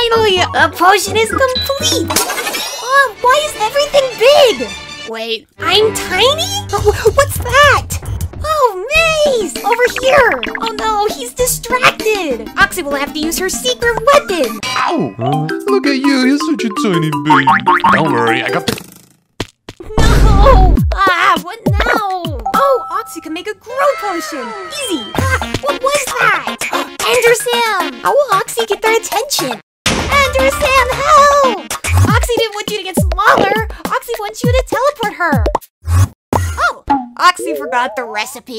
Finally, a potion is complete! Why is everything big? Wait, I'm tiny? What's that? Oh, Mace! Over here! Oh no, he's distracted! Oxy will have to use her secret weapon! Ow! Look at you, you're such a tiny baby. Don't worry, I got the... No! What now? Oh, Oxy can make a grow potion! Easy! What was that? Ender Sam! How will Oxy get their attention? Ender Sam, help! Oxy didn't want you to get smaller! Oxy wants you to teleport her! Oh! Oxy forgot the recipe.